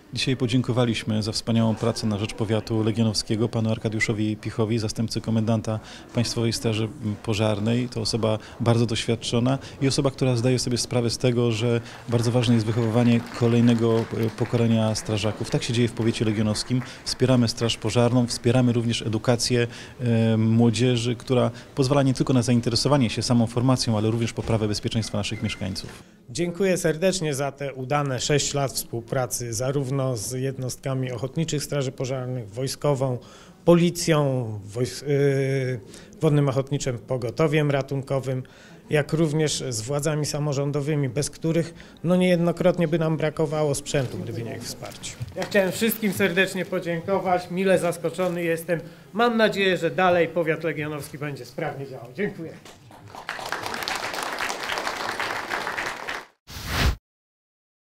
Dzisiaj podziękowaliśmy za wspaniałą pracę na rzecz powiatu legionowskiego panu Arkadiuszowi Pichowi, zastępcy komendanta Państwowej Straży Pożarnej. To osoba bardzo doświadczona i osoba, która zdaje sobie sprawę z tego, że bardzo ważne jest wychowywanie kolejnego pokolenia strażaków. Tak się dzieje w powiecie legionowskim. Wspieramy Straż Pożarną, wspieramy również edukację młodzieży, która pozwala nie tylko na zainteresowanie się samą formacją, ale również poprawę bezpieczeństwa naszych mieszkańców. Dziękuję serdecznie za te udane 6 lat współpracy zarówno z jednostkami ochotniczych straży pożarnych, wojskową, policją, Wodnym Ochotniczym Pogotowiem Ratunkowym, jak również z władzami samorządowymi, bez których niejednokrotnie by nam brakowało sprzętu, gdyby nie ich wsparcie. Ja chciałem wszystkim serdecznie podziękować, mile zaskoczony jestem. Mam nadzieję, że dalej powiat legionowski będzie sprawnie działał. Dziękuję.